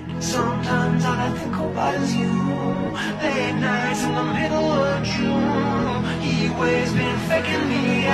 Sometimes all I think about is you. Late nights in the middle of June. He always been faking me